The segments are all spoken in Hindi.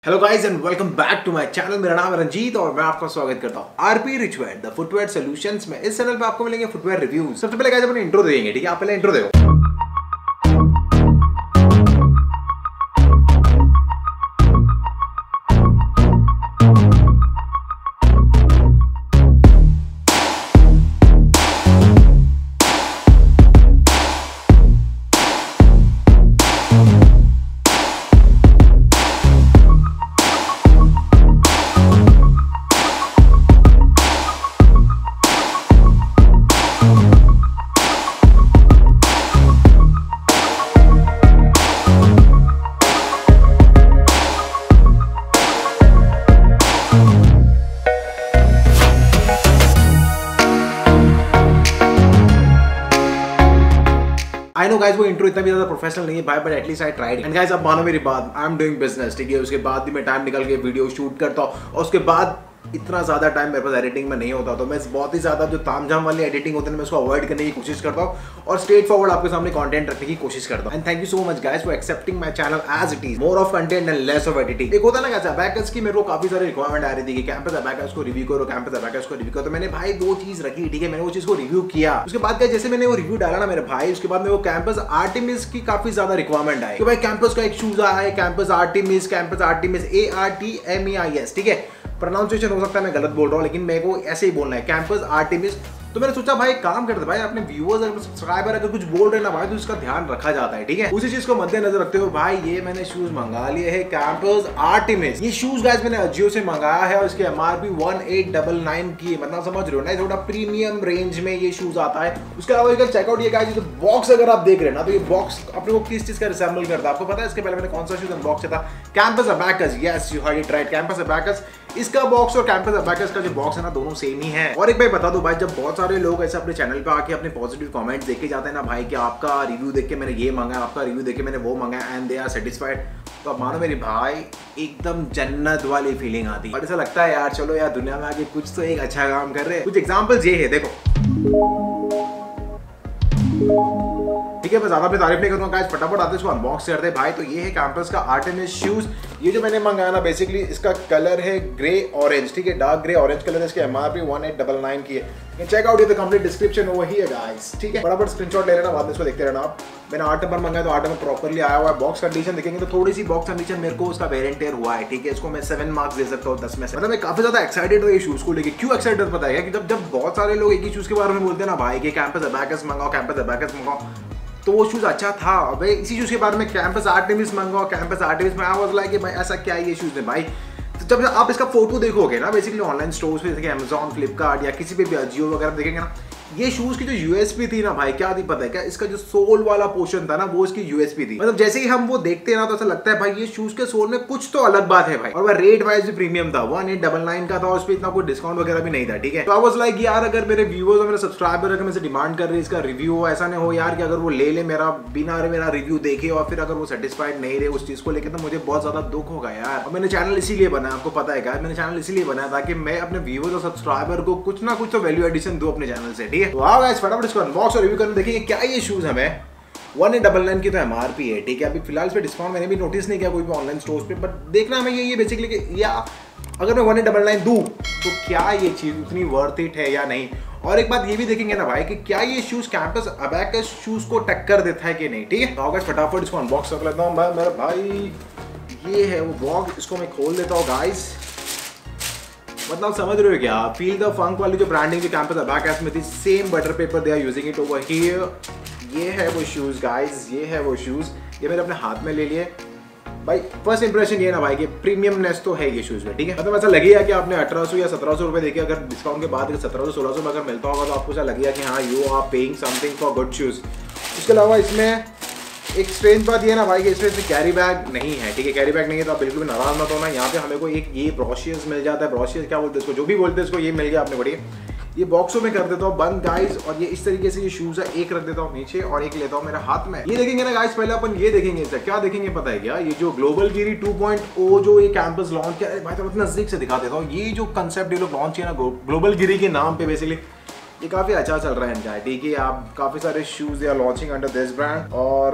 Hello guys and welcome back to my channel. मेरा नाम है रंजीत और मैं आपका स्वागत करता हूं RP Richware the footwear solutions में। इस चैनल पे आपको मिलेंगे फुटवेयर रिव्यूज। सबसे पहले गाइस अपने इंट्रो देंगे, ठीक है? आप पहले इंट्रो देखो। आई नो गाइस वो इंट्रो इतना भी ज्यादा प्रोफेशनल नहीं है भाई, but at least I tried. And guys अब मानो मेरी बात, आई एम डूइंग बिजनेस, ठीक है? उसके बाद भी मैं टाइम निकाल के वीडियो शूट करता हूँ और उसके बाद इतना ज़्यादा टाइम मेरे पास एडिटिंग में नहीं होता, तो मैं बहुत ही ज़्यादा जो तामझाम वाली एडिटिंग होती है मैं उसको अवॉइड करने की कोशिश करता हूँ और स्ट्रेट फॉरवर्ड आपके सामने कंटेंट रखने की कोशिश करता हूँ। And thank you so much guys for accepting my channel as it is, more of content and less of editing. एक होता है ना अबैकस की, मेरे को काफी सारी रिक्वायरमेंट आ रही थी कि कैंपस अबैकस को रिव्यू करो, कैंपस अबैकस को रिव्यू करो। तो मैंने भाई वो चीज रखी, ठीक है? मैंने वो चीज को रिव्यू किया। उसके बाद क्या, जैसे मैंने वो रिव्यू डाला ना मेरे भाई, उसके बाद में वो कैंपस आर्टिमिस की काफी ज्यादा रिक्वायरमेंट आई कि भाई कैंपस का एक शूज आया है, कैंपस आर्टिमिस ARTMIS, ठीक है? प्रोनाउंसिएशन हो सकता है मैं गलत बोल रहा हूँ, लेकिन मेरे को ऐसे ही बोलना है, कैंपस आर्टिमिस। तो मैंने सोचा भाई काम करते भाई, अपने व्यूअर्स अगर सब्सक्राइबर अगर कुछ बोल रहे ना भाई, तो इसका ध्यान रखा जाता है, ठीक है? उसी चीज को मद्देनजर रखते हुए भाई ये मैंने शूज मंगा लिए है कैंपस आर्टिमिस। ये शूज गाइस मैंने अजियो से मंगाया है और इसके MRP 1899 की है, मतलब समझ रहे हो ना? थोड़ा प्रीमियम रेंज में ये शूज आता है। उसके अलावा अगर चेकआउट ये गाइस, बॉक्स अगर आप देख रहे हैं ना, तो ये बॉक्स अपने को किस चीज का रिसेंबल करता है आपको पता है? इसके पहले मैंने कौन सा शूज अनबॉक्स किया था? Campus Abacus. Yes you heard it right, Campus Abacus. इसका बॉक्स और कैंपस अबैकस का जो बॉक्स है ना, दोनों सेम ही है। और एक भाई बता दो भाई, जब बहुत सारे लोग ऐसे अपने चैनल पे आके अपने पॉजिटिव कमेंट्स देख के जाते हैं ना भाई कि आपका रिव्यू देख के मैंने ये मांगा, आपका रिव्यू देख के मैंने वो मांगा, एंड दे आर सेटिस्फाइड, तो अब मानो मेरे भाई एकदम जन्नत वाली फीलिंग आती है और ऐसा लगता है यार चलो यार दुनिया में आके कुछ तो एक अच्छा काम कर रहे हैं। कुछ एग्जांपल्स ये है, देखो, ठीक है? मैं ज्यादा अपनी तारीफ नहीं करूंगा गाइस, फटाफट आते इसको अनबॉक्स करते हैं भाई। तो ये है कैंपस का आर्टिमिस शूज। ये जो मैंने मंगाया ना, बेसिकली इसका कलर है ग्रे ऑरेंज, ठीक है? डार्क ग्रे ऑरेंज कलर है। इसके MRP 1899 की है। Check out the complete description over here guys, ठीक है? फटाफट स्क्रीनशॉट ले लेना, बाद में इसको देखते रहना आप। मैंने 8 नंबर मंगाया तो 8 नंबर प्रॉपर्ली आया हुआ है। बॉक्स कंडीशन देखेंगे तो थोड़ी सी बॉक्स कंडीशन मेरे को उसका वेयर एंड टेयर हुआ है, ठीक है? इसको मैं 7 मार्क्स दे सकता हूँ 10 में से। मतलब मैं काफी ज्यादा एक्साइटेड हूँ ये शूज को लेके। क्यों एक्साइटेड पता है? कि जब बहुत सारे लोग एक ही शूज के बारे में बोलते हैं ना भाई कि कैंपस अबैकस मंगाओ, कैंपस अबैकस मंगाओ, तो वो शूज अच्छा था। अबे इसी शूज के बारे में कैंपस आर्टिमिस मंगाओ, कैंपस आर्टिमिस में आई वाज लाइक कि भाई ऐसा क्या है ये शूज में भाई? तो जब आप इसका फोटो देखोगे ना, बेसिकली ऑनलाइन स्टोर्स पे जैसे Amazon, फ्लिपकार्ट या किसी पे भी अजियो वगैरह देखेंगे ना, ये शूज की जो यूएसपी थी ना भाई, क्या थी पता है क्या? इसका जो सोल वाला पोर्शन था ना, वो इसकी यूएसपी थी। मतलब जैसे ही हम वो देखते हैं ना, तो ऐसा लगता है भाई ये शूज के सोल में कुछ तो अलग बात है भाई। और वह रेट वाइज भी प्रीमियम था, 1899 का था और उस पर इतना कोई डिस्काउंट वगैरह भी नहीं था, ठीक है? तो आई वाज लाइक यार अगर मेरे व्यूअर्स और मेरे सब्सक्राइबर अगर मुझसे डिमांड कर रहे हैं इसका रिव्यू, ऐसा नहीं हो यार कि अगर वो ले ले मेरा बिना मेरा रिव्यू देखे और फिर अगर वो सेटिस्फाइड नहीं रहे उस चीज को लेकर, तो मुझे बहुत ज्यादा दुख होगा यार। और मैंने चैनल इसीलिए बनाया, आपको पता है क्या? मैंने चैनल इसीलिए बनाया ताकि मैं अपने व्यूअर्स और सब्सक्राइबर को कुछ ना कुछ तो वैल्यू एडिशन दूं अपने चैनल से, ठीक है? तो आओ गाइस फटाफट इसको अनबॉक्स और रिव्यू करने देखेंगे क्या ये शूज हमें 1899 की तो MRP है, ठीक है? अभी फिलहाल इस पे डिस्काउंट मैंने भी नोटिस नहीं किया कोई भी ऑनलाइन स्टोर्स पे, बट देखना हमें ये बेसिकली कि या अगर मैं 1899 दूं तो क्या ये चीज उतनी वर्थ इट है या नहीं। और एक बात ये भी देखेंगे ना भाई कि क्या ये शूज कैंपस अबैकस शूज को टक्कर देता है कि नहीं, ठीक है? तो गाइस फटाफट इसको अनबॉक्स कर लेता हूं मैं। मेरा भाई ये है वो बॉक्स, इसको मैं खोल देता हूं गाइस। मतलब समझ रहे हो क्या? फील द फंक वाली जो ब्रांडिंग जो कैंपस अबैकस में थी, same butter paper they are using it over here. ये है वो शूज गाइस, ये है वो शूज। ये मैंने अपने हाथ में ले लिए भाई। फर्स्ट इंप्रेशन ये ना भाई कि प्रीमियमनेस तो है ये शूज में, ठीक है? मतलब ऐसा लगेगा कि आपने 1800 या 1700 रुपए देखे, अगर डिस्काउंट के बाद 1700-1600 में अगर मिलता होगा तो आपको ऐसा लगेगा कि हाँ you are paying something for good shoes. उसके अलावा इसमें एक स्ट्रेंज बात ये ना भाई कि इसमें कैरी बैग नहीं है, ठीक है? कैरी बैग नहीं है तो आप बिल्कुल भी नाराज मत होना। यहाँ पे हमें को एक ये ब्रोशियर्स मिल जाता है, ब्रोशियर्स क्या बोलते हैं इसको, जो भी बोलते हैं इसको, ये मिल गया आपने। बढ़िया, ये बॉक्सों में कर देता हूँ बंद गाइस। और ये इस तरीके से ये शूज है, एक रख देता हूँ नीचे और एक लेता हूँ मेरे हाथ में। ये देखेंगे ना गाइस, पहले अपन ये देखेंगे इसका क्या देखेंगे पता है क्या? ये जो ग्लोबल गिरी 2.0 जो ये कैंपस लॉन्च किया भाई, तो नजदीक से दिखा देता हूँ। ये जो कंसेप्ट ये लोग लॉन्च किया ना ग्लोबल गिरी के नाम पे, बेसिकली ये काफ़ी अच्छा चल रहा है इनका, ठीक है। आप काफ़ी सारे शूज़ या लॉन्चिंग अंडर दिस ब्रांड।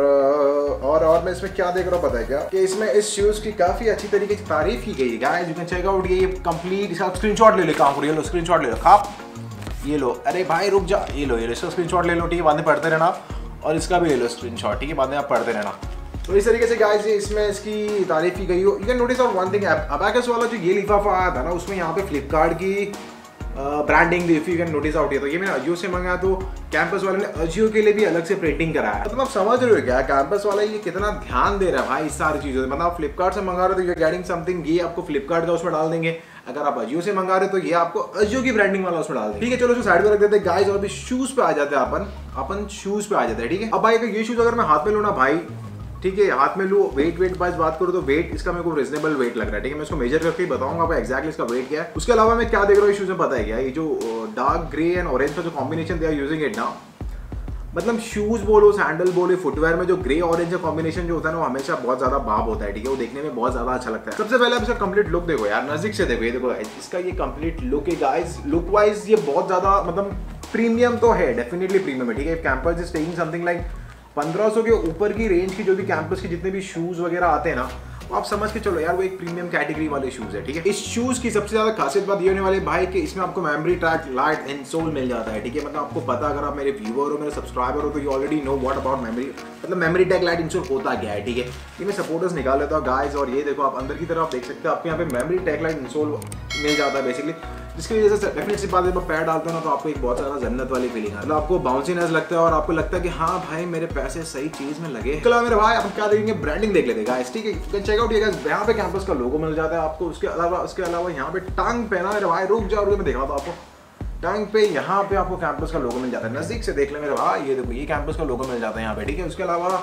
और मैं इसमें क्या देख रहा हूँ पता है क्या, कि इसमें इस शूज़ की काफ़ी अच्छी तरीके से तारीफ की गई है guys, you can check out. ये कंप्लीट इसका स्क्रीनशॉट ले लो, काम करो, ये लो स्क्रीनशॉट ले लो खाप, ये लो, अरे भाई रुक जा, ये लो इसका स्क्रीनशॉट ले लो, ठीक है, बाद में पढ़ते रहना आप, और इसका भी ले लो स्क्रीनशॉट, ठीक है, बाद में आप पढ़ते रहना। तो इस तरीके से गाइस ये इसमें इसकी तारीफ की गई हो। You can notice on one thing, Abacus वाला जो ये लिफाफा आया था ना, उसमें यहाँ पे फ्लिपकार्ट की ब्रांडिंग दी, if you can notice out. तो ये मैंने अजियो से मंगाया, तो कैंपस वाले ने अजियो के लिए भी अलग से प्रिंटिंग कराया। मतलब आप समझ रहे हो क्या, कैंपस वाला ये कितना ध्यान दे रहा है भाई इस सारी चीज़ों से। मतलब आप फ्लिपकार्ट से मंगा रहे हो तो यू गेटिंग समथिंग, ये आपको फ्लिपकार्ट का उसमें डाल देंगे। अगर आप अजियो से मंगा रहे हो तो ये आपको अजियो की ब्रांडिंग वाला उसमें डाल देंगे, ठीक है। चलो साइड में रख देते हैं गाइस, और अभी शूज पे आ जाते हैं अपन शूज पे आ जाते हैं, ठीक है। अब भाई अगर ये शूज अगर मैं हाथ में लूँ ना भाई, ठीक है, हाथ में लूँ, वेट वाइज बात करूँ तो वेट इसका मेरे को रीजनेबल वेट लग रहा है, ठीक है। मैं इसको मेजर करके ही बताऊंगा आपको एक्जैक्टली इसका वेट क्या है। उसके अलावा मैं क्या देख रहा हूँ इस शूज में पता है क्या, ये जो डार्क ग्रे एंड ऑरेंज का जो combination they are using it ना, मतलब शूज बोलो, सैंडल बोलो, फुटवेयर में जो ग्रे ऑरेंज का कॉम्बिनेशन जो होता है ना, वो हमेशा बहुत ज्यादा बाब होता है, ठीक है। वो देखने में बहुत ज्यादा अच्छा लगता है। सबसे पहले आप इसका कंप्लीट लुक देखो यार, नजदीक से देखो, ये देखो इसका ये कंप्लीट लुक है गाइस। लुक वाइज ये बहुत ज्यादा मतलब प्रीमियम तो है, डेफिनेटली प्रीमियम है, ठीक है। Campus is taking something like 1500 के ऊपर की रेंज की जो भी कैंपस के जितने भी शूज वगैरह आते हैं ना, तो आप समझ के चलो यार वो एक प्रीमियम कैटेगरी वाले शूज है, ठीक है। इस शूज की सबसे ज्यादा खासियत बात ये होने वाली भाई कि इसमें आपको मेमोरी ट्रैक लाइट इंसोल मिल जाता है, ठीक है। मतलब आपको पता, अगर आप मेरे व्यूअर हो, मेरे सब्सक्राइबर हो, तो you already know what about memory, मतलब मेमोरी टैग लाइट इंसोल होता क्या है, ठीक है। ये मैं सपोर्टर्स निकाल लेता हूँ गाइस, और ये देखो आप अंदर की तरफ देख सकते हो, आपको यहाँ पे मेमोरी टैग लाइट इंसोल मिल जाता है बेसिकली, जिसकी वजह से डेफिनेट सी बात है, जब पैर डालते हो ना तो आपको एक बहुत सारा जन्नत वाली फीलिंग है, मतलब आपको बाउंसीनेस लगता है और आपको लगता है कि हाँ भाई मेरे पैसे सही चीज में लगे। इसके अलावा मेरे भाई अपन क्या देखेंगे, ब्रांडिंग देख लेते हैं गाइस, ठीक है। चेक आउट, यहाँ पे कैंपस का लोगो मिल जाता है आपको। उसके अलावा यहाँ पे टांग पे ना मेरे भाई, रुक जाओ मैं दिखा था आपको, टांग पे यहाँ पे आपको कैंपस का लोगो मिल जाता है। नजदीक से देख ले मेरे भाई, ये देखो ये कैंपस का लोगो मिल जाता है यहाँ पे, ठीक है। उसके अलावा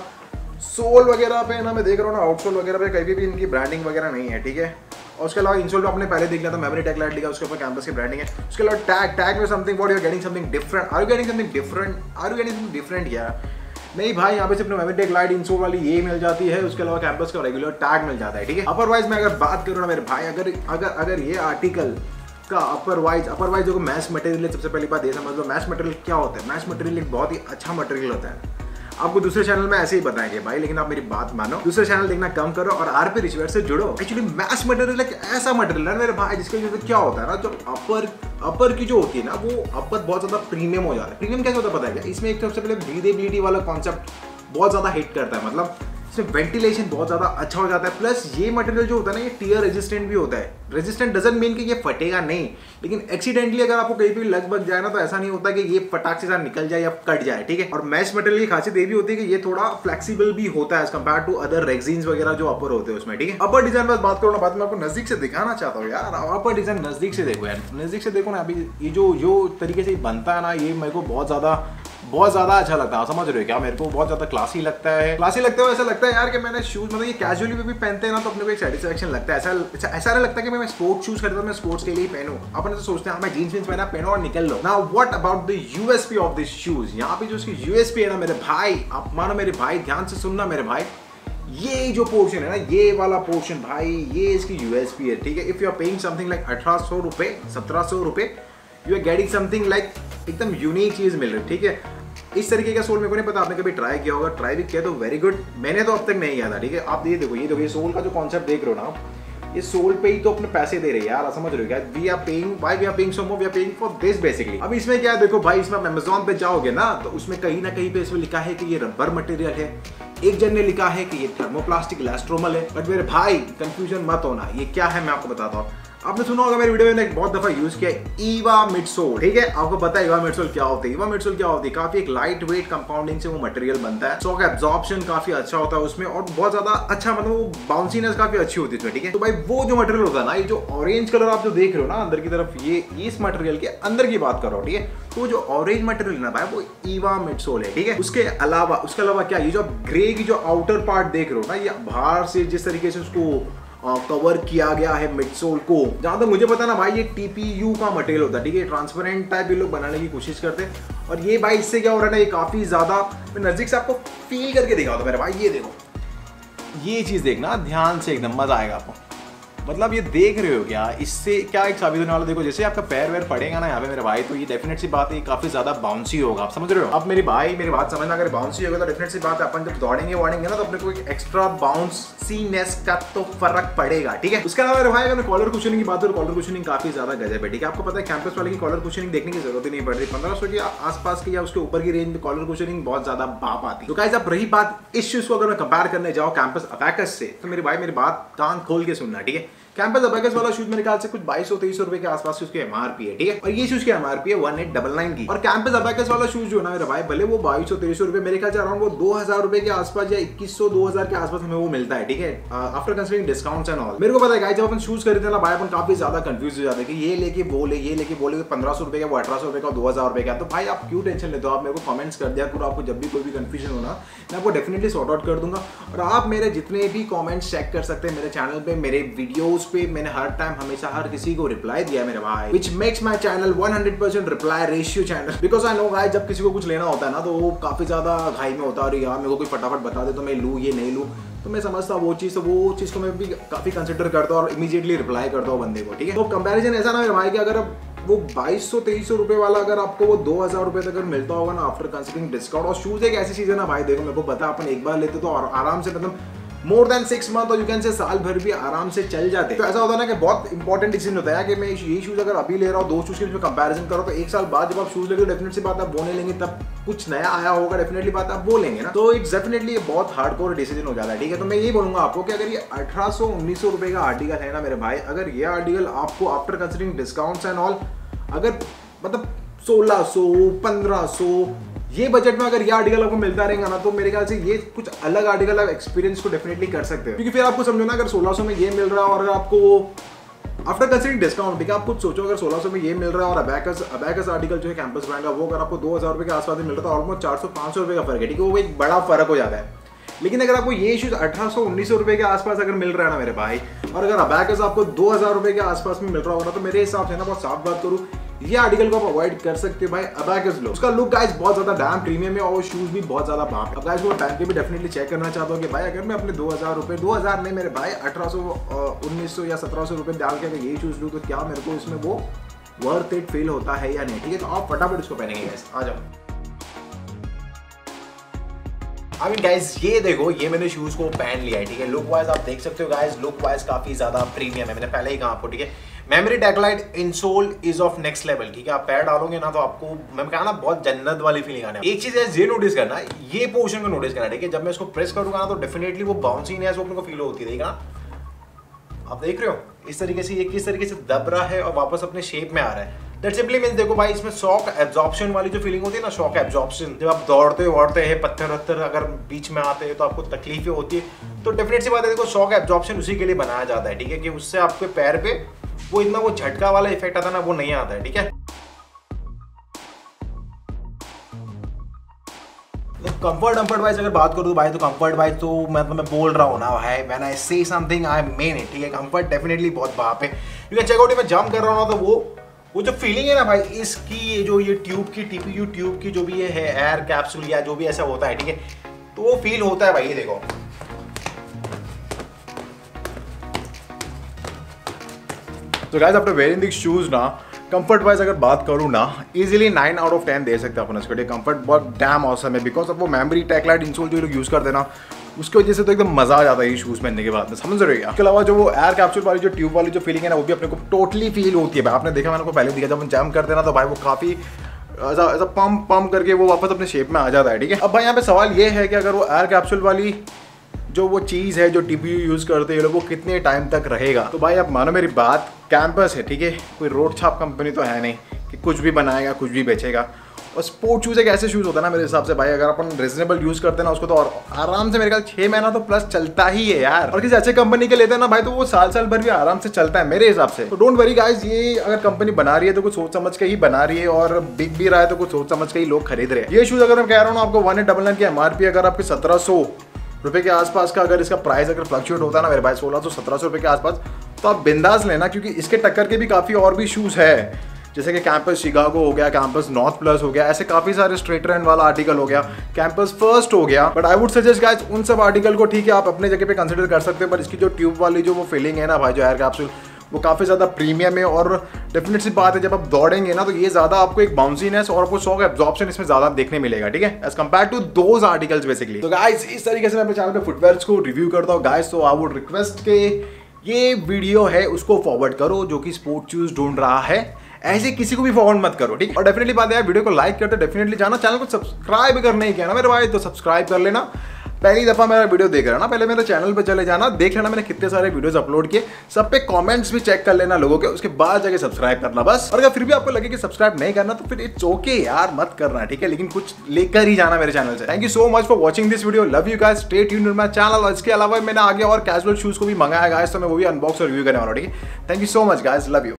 सोल वगैरह पे ना मैं देख रहा हूँ ना, आउटसोल वगैरह पे कहीं भी इनकी ब्रांडिंग वगैरह नहीं है, ठीक है। और उसके अलावा इंसोल पे आपने पहले देख लिया था, मेमोरी टैग लाइट लिखा, उसके ऊपर कैंपस की ब्रांडिंग है। उसके अलावा टैग में something, what you are getting something different, are you getting something different यार, नहीं भाई यहाँ पे सिर्फ मेमोरी टैग लाइट इंसोल वाली ये मिल जाती है। उसके अलावा कैंपस का रेगुलर टैग मिल जाता है, ठीक है। अदरवाइज मैं अगर बात करूँ ना मेरे भाई, अगर ये आर्टिकल का अपर वाइज देखो मैश मटेरियल है। सबसे पहली बात ये समझ लो, मैश मटेरियल क्या होता है। मैश मटेरियल एक बहुत ही अच्छा मटेरियल होता है, आपको दूसरे चैनल में ऐसे ही बताएंगे भाई, लेकिन आप मेरी बात मानो, दूसरे चैनल देखना कम करो और आरपी रिचवेयर से जुड़ो। एक्चुअली मैश मटेरियल एक ऐसा मटेरियल है मेरे भाई, जिसके वजह से क्या होता है ना, जो अपर की जो होती है ना, वो अपर बहुत ज्यादा प्रीमियम हो जाता है। प्रीमियम कैसे होता है पता है क्या, इसमें एक सबसे पहले ब्रीदेबिलिटी वाला कॉन्सेप्ट बहुत ज्यादा हिट करता है, मतलब इसमें वेंटिलेशन बहुत ज्यादा अच्छा हो जाता है। प्लस ये मटेरियल जो होता है ना, ये टीयर रेजिस्टेंट भी होता है। रेजिस्टेंट डजंट मीन कि ये फटेगा नहीं, लेकिन एक्सीडेंटली अगर आपको कहीं भी लग बग जाए ना, तो ऐसा नहीं होता कि ये फटाक से साथ निकल जाए या कट जाए, ठीक है। और मैश मटेरियल की खासियत ये भी होती है कि ये थोड़ा फ्लेक्सिबल भी होता है as compare to other rexines वगैरह जो अपर होते हैं उसमें, ठीक है। अपर डिजाइन बस बात करो ना, बात मैं आपको नजदीक से दिखाना चाहता हूँ यार। अपर डिजाइन नजदीक से देखो यार, नजदीक से देखो ना। अभी ये जो तरीके से बनता है ना, ये मेरे को बहुत ज्यादा अच्छा लगता है। समझ रहे हो क्या, मेरे को बहुत ज्यादा क्लासी लगता है। ऐसा लगता है यार कि मैंने शूज, मतलब ये कैजुअली भी पहनते हैं ना, तो अपने को एक सेटिस्फैक्शन लगता है। ऐसा नहीं लगता कि मैं स्पोर्ट्स शूज खरीदा, मैं स्पोर्ट्स के लिए ही पहनूं। अपन तो सोचते हैं मैं जीन्स पहना, पहनो और निकल लो। Now what about the USP of this shoes. यहाँ पे जो इसकी यूएसपी है ना मेरे भाई, आप मानो मेरे भाई, ध्यान से सुनना मेरे भाई, ये जो पोर्शन है ना, ये वाला पोर्शन भाई, ये इसकी यूएसपी है, ठीक है। If you are paying something like 1800 रुपए, 1700 रुपए, you are getting something like एकदम यूनिक चीज मिल रही है, ठीक है। इस तरीके का सोल मेरे को नहीं पता, आपने कभी ट्राई किया होगा, ट्राई भी किया तो वेरी गुड। मैंने तो अब तक नहीं किया था, ठीक है। आप ये देखो, ये सोल का जो कॉन्सेप्ट देख रहे हो ना, ये सोल पे ही तो अपने पैसे दे रहे हैं यार, समझ रहे हो क्या। We are paying so more, we are paying for this basically. अब इसमें क्या है देखो भाई, इसमें आप अमेज़न पे जाओगे ना, तो उसमें कहीं ना कहीं पे इसमें लिखा है कि ये रबर मटेरियल है, एक जन ने लिखा है कि ये थर्मोप्लास्टिक इलास्ट्रोमल है। बट मेरे भाई कंफ्यूजन मत होना, ये क्या है मैं आपको बताता हूँ। आपने सुना होगा मेरी वीडियो में एक बहुत दफा यूज किया है ईवा मिडसोल, ठीक है। आपको पता है ईवा मिडसोल क्या होती है। ईवा मिडसोल क्या होती है, काफी एक लाइट वेट कंपाउंडिंग से वो मटेरियल बनता है। शॉक एब्जॉर्प्शन काफी अच्छा होता है उसमें, और बहुत ज्यादा अच्छा, मतलब वो बाउंसीनेस काफी अच्छी होती है, ठीक है। तो भाई वो जो मटेरियल होता है ना, ये जो ऑरेंज कलर आप जो देख रहे हो ना अंदर की तरफ, ये इस मटेरियल के अंदर की बात कर रहा हूँ, ठीक है। तो जो ऑरेंज मटेरियल ना भाई, वो ईवा मिडसोल है, ठीक है। उसके अलावा क्या, ये जो ग्रे की जो आउटर पार्ट देख रहे हो ना, ये बाहर से जिस तरीके से उसको कवर किया गया है मिडसोल को, जहां तक मुझे पता ना भाई, ये TPU का मटेरियल होता है, ठीक है। ट्रांसपेरेंट टाइप ये लोग बनाने की कोशिश करते हैं। और ये भाई इससे क्या हो रहा है ना, ये काफी ज्यादा, मैं नजदीक से आपको फील करके दिखाता हूं मेरे भाई। ये देखो, ये चीज देखना ध्यान से, एकदम मजा आएगा आपको। मतलब ये देख रहे हो क्या, इससे क्या एक साबित होने वाला, देखो जैसे आपका पैर वैर पड़ेगा ना यहाँ पे मेरे भाई, तो ये डेफिनेट सी बात है काफी ज्यादा बाउंसी होगा, आप समझ रहे हो। अब मेरी भाई मेरी बात समझना, अगर बाउंसी होगा तो डेफिनेट सी बात है अपन जब दौड़ेंगे वाड़ेंगे ना तो अपने को एक एक्स्ट्रा बाउंसीनेस का तो फर्क पड़ेगा, ठीक है। उसके अलावा मेरे भाई अगर कॉलर कुशनिंग की बात हो, कॉलर कुशनिंग काफी ज्यादा गजब है, ठीक है। आपको पता है कैंपस वाले की कॉलर कुशनिंग देखने की जरूरत ही नहीं पड़ रही, 1500 के आसपास की या उसके ऊपर की रेंज में कॉलर कुशनिंग बहुत ज्यादा बाप आती है। तो गाइस अब रही बात इस चीज को अगर मैं कंपेयर करने जाऊँ कैंपस अबैकस से, तो मेरे भाई मेरी बात कान खोल के सुनना, ठीक है। कैंपस अबैकस वाला शूज मेरे ख्याल से कुछ 2200-2300 रुपए के आसपास उसकी एमआरपी है, ठीक है। और ये शूज की एमआरपी है 1899 की। और कैंपस अबैकस वाला शूज जो ना मेरा भाई, भले वो 2200-2300 रुपए, मेरे ख्याल से अराउंड वो 2000 रुपए के आसपास या 2100-2000 के आसपास हमें वो मिलता है, ठीक है, after considering discounts and all. मेरे को पता है गाइस जब अपन शूज खरीदते ना भाई, अपन काफी ज्यादा कंफ्यूज हो जाते हैं कि ये लेके वो ले, ये लेके बोले 1500 रुपए का, वो 1800 रुपए का, 2000 रुपए का। तो भाई आप क्यों टेंशन लेते हो, आप मेरे को कमेंट्स कर दिया करो, आपको जब भी कोई भी कंफ्यूजन होना मैं आपको डेफिनेटली सॉर्ट आउट कर दूंगा। और आप मेरे जितने भी कमेंट्स चेक कर सकते हैं मेरे चैनल पे, मेरे वीडियोस पे, मैंने हर टाइम हमेशा हर किसी को रिप्लाई दिया मेरे भाई, which makes my channel 100% reply ratio channel, because I know guys जब किसी को कुछ लेना होता है ना तो वो काफी ज्यादा घाई में होता है, और यार मेरे को कोई फटाफट बता दे तो मैं लूँ ये नहीं लूँ, तो मैं समझता हूँ वो चीज़ को मैं भी काफी कंसिडर करता हूँ और इमीडिएटली रिप्लाई करता हूँ बंदे को, ठीक है। तो कंपैरिजन ऐसा ना मेरे भाई कि अगर वो 2200-2300 रुपए वाला अगर आपको वो 2000 रुपए तक अगर मिलता होगा ना आफ्टर कंसीडरिंग डिस्काउंट। और शूज एक ऐसी चीज है ना भाई, देखो मेरे को पता है अपन एक बार लेते तो आराम से मतलब मोर देन 6 मंथ और यू कैन से साल भर भी आराम से चल जाते हैं। तो ऐसा होता है ना कि बहुत इंपॉर्टेंट डिसीजन होता है कि मैं ये शूज अगर अभी ले रहा हूँ, दो शूज के बीच में कंपैरिजन करो, तो एक साल बाद जब आप शूज लेंगे डेफिनेट सी बात आप वो नहीं लेंगे, तब कुछ नया आया होगा डेफिनेटली बात आप वो लेंगे ना। तो इट्स डेफिनेटली बहुत हार्डकोर डिसीजन हो जाता है, ठीक है। तो मैं ये बोलूंगा आपको कि अगर ये 1800-1900 रुपए का आर्टिकल है ना मेरे भाई, अगर ये आर्टिकल आपको after considering discounts and all अगर मतलब 1600-1500 ये बजट में अगर ये आर्टिकल आपको मिलता रहेगा ना, तो मेरे ख्याल से ये कुछ अलग आर्टिकल आप एक्सपीरियंस को डेफिनेटली कर सकते हो। क्योंकि फिर आपको समझो ना, अगर 1600 में ये मिल रहा है और अगर आपको आफ्टर कंसीडरिंग डिस्काउंट, ठीक है, आप कुछ सोचो अगर 1600 में ये मिल रहा है और अबैकस आर्टिकल जो है कैंपस ब्रांड का वो अगर आपको 2000 रुपए के आसपास मिल रहा था, ऑलमोस्ट 400-500 रुपए का फर्क है, ठीक है, वो एक बड़ा फर्क हो जाता है। लेकिन अगर आपको ये शूज 1800-1900 रुपए के आसपास अगर मिल रहा है ना मेरे भाई, और अगर अबैकस आपको 2000 रुपए के आसपास में मिल रहा होगा ना, तो मेरे हिसाब से ना बहुत साफ बात करूँ, ये आर्टिकल को आप अवॉइड कर सकते हैं भाई, अबैकस लो। उसका लुक गाइस बहुत ज्यादा डैम प्रीमियम है और शूज भी बहुत ज्यादा बाप। अब गाइस वो पहन के भी डेफिनेटली चेक करना चाहता हूँ कि भाई अगर मैं अपने 2000 रुपए, 2000 नहीं मेरे भाई 1800, 1900 या 1700 रुपए डाल के अगर ये शूज लूँ तो क्या मेरे को इसमें वो वर्थ इट फील होता है या नहीं, ठीक है। तो आप फटाफट इसको पहनेंगे गाइस, आ जाओ। आई मीन गाइस ये देखो, ये मैंने शूज को पहन लिया है, ठीक है। लुक वाइज आप देख सकते हो गाइस, लुक वाइज काफी ज्यादा प्रीमियम है, मैंने पहले ही कहा आपको, ठीक है। Memory tech light insole is of next level, ठीक है। आप पैर डालोगे ना तो आपको मैं कहा ना बहुत जन्नत वाली फीलिंग आने। एक चीज है ये नोटिस करना, ये पोर्शन को नोटिस करना, ठीक है। जब मैं इसको प्रेस करूंगा ना तो डेफिनेटली वो बाउंसीनेस वो अपने को फील होती रहेगा। आप देख रहे हो इस तरीके से ये किस तरीके से दब रहा है और वापस अपने शेप में आ रहा है। दैट सिंपली मींस देखो भाई, इसमें शॉक एब्जॉर्प्शन वाली जो फीलिंग होती है ना, शॉक एब्जॉर्प्शन, जब आप दौड़ते हैं पत्थर अगर बीच में आते हैं तो आपको तकलीफें होती है, तो डेफिनेट सी बात है देखो शॉक एब्जॉर्प्शन उसी के लिए बनाया जाता है, ठीक है, कि उससे आपके पैर पे वो इतना वो झटका वाला इफेक्ट आता है ना, वो नहीं आता है, ठीक है। कंफर्ट वाइज अगर बात करूँ तो भाई, तो कंफर्ट वाइज तो मैं बोल रहा हूँ ना भाई, व्हेन आई से समथिंग आई मीन इट, ठीक है। कंफर्ट डेफिनेटली बहुत बाप है, क्योंकि चेकआउट में जंप कर रहा हूँ ना तो वो जो फीलिंग है ना भाई, इसकी ये जो ये ट्यूब की टीपीयू ट्यूब की जो भी ये है एयर कैप्सूल या जो भी ऐसा होता है, ठीक है, तो वो फील होता है भाई। ये देखो तो guys after wearing this shoes ना, कंफर्ट वाइज अगर बात करूँ ना, इजीली 9 आउट ऑफ 10 दे सकते हैं अपन इसको, कंफर्ट बहुत डैम ऑसम है, बिकॉज ऑफ वो मेमोरी टेक्लाइट इंसोल जो लोग यूज़ करते हैं ना, उसकी वजह से तो एकदम मजा आ जाता है ये शूज पहनने के बाद में, समझ रहे हो। इसके अलावा जो वो एयर कैप्सूल वाली जो ट्यूब वाली जो फीलिंग है ना, वो भी अपने को टोटली फील होती है भाई। आपने देखा, मैंने को पहले दिखा, जब हम जंप करते हैं ना तो भाई वो काफी ऐसा पंप करके वो वापस अपने शेप में आ जाता है, ठीक है। अब भाई यहाँ पे सवाल ये है कि अगर वो एयर कैप्सूल वाली जो वो चीज़ है जो टीपीयू यूज़ करते हैं लोग, वो कितने टाइम तक रहेगा। तो भाई आप मानो मेरी बात, कैंपस है, ठीक है, कोई रोड छाप कंपनी तो है नहीं कि कुछ भी बनाएगा कुछ भी बेचेगा। और स्पोर्ट शूज़ एक ऐसे शूज़ होता है ना मेरे हिसाब से भाई, अगर अपन रिजनेबल यूज़ करते हैं ना उसको तो और आराम से मेरे ख्याल 6 महीना तो प्लस चलता ही है यार। और किसी अच्छे कंपनी के लेते हैं ना भाई तो वो साल भर भी आराम से चलता है मेरे हिसाब से। तो डोंट वरी गाइस, ये अगर कंपनी बना रही है तो कुछ सोच समझ के ही बना रही है, और बिक भी रहा है तो कुछ सोच समझ के ही लोग खरीद रहे हैं। ये शूज़ अगर मैं कह रहा हूँ ना आपको 1899 की एमआरपी, अगर आपके 1700 रुपए के आसपास का अगर इसका प्राइस अगर फ्लक्चुएट होता है ना मेरे भाई 1600-1700 रुपए के आसपास, तो आप बिंदास लेना, क्योंकि इसके टक्कर के भी काफ़ी और भी शूज़ है जैसे कि कैंपस शिकागो हो गया, कैंपस नॉर्थ प्लस हो गया, ऐसे काफी सारे स्ट्रेट रन वाला आर्टिकल हो गया, कैंपस फर्स्ट हो गया। But I would suggest guys उन सब आर्टिकल को ठीक है आप अपने जगह पे कंसिडर कर सकते हो, पर इसकी जो ट्यूब वाली जो वो फीलिंग है ना भाई, जो एयर कैप्सूल, वो काफ़ी ज़्यादा प्रीमियम है। और डेफिनेट सी बात है, जब आप दौड़ेंगे ना तो ये ज़्यादा आपको एक बाउंसीनेस और आपको शॉक एब्जॉर्प्शन इसमें ज़्यादा देखने मिलेगा, ठीक है, as compare to those articles basically. तो गाइस इस तरीके से मैं अपने चैनल पे फुटवेयर्स को रिव्यू करता हूँ गाइस। तो आई वुड रिक्वेस्ट के ये वीडियो है उसको फॉरवर्ड करो जो कि स्पोर्ट शूज ढूंढ रहा है, ऐसे किसी को भी फॉरवर्ड मत करो, ठीक। और डेफिनेटली बात है, वीडियो को लाइक करते डेफिनेटली जाना, चैनल को सब्सक्राइब करना ही किया ना मेरे भाई तो सब्सक्राइब कर लेना। पहली दफा मेरा वीडियो देख रहा ना, पहले मेरे चैनल पे चले जाना, देख लेना मैंने कितने सारे वीडियोस अपलोड किए, सब पे कमेंट्स भी चेक कर लेना लोगों के, उसके बाद जाके सब्सक्राइब करना बस। और अगर फिर भी आपको लगे कि सब्सक्राइब नहीं करना तो फिर इट्स ओके यार, मत करना, ठीक है, लेकिन कुछ लेकर ही जाना मेरे चैनल से। Thank you so much for watching this video, love you guys, stay tuned to my channel. और इसके अलावा मैंने आगे और कैजुअल शूज को भी मंगाया गाइस, तो मैं वो भी अनबॉक्स और रिव्यू करने वाला हूं, ठीक है। Thank you so much guys, love you.